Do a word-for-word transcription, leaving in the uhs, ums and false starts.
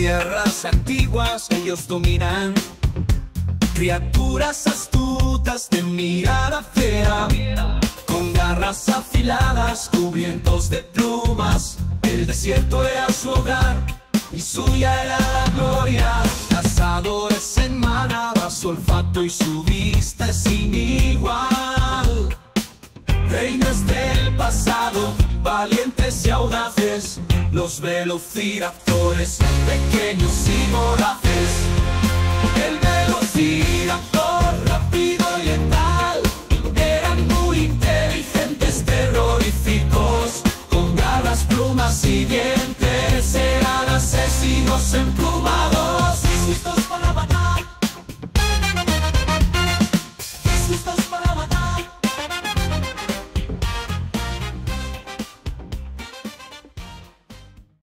tierras antiguas ellos dominan, criaturas astutas de mirada fea, con garras afiladas, cubiertos de plumas. El desierto era su hogar y suya era la gloria. Cazadores en manada, su olfato y su vista es sin igual. Reinas del pasado, valientes y audaces, los velociraptores, pequeños y voraces.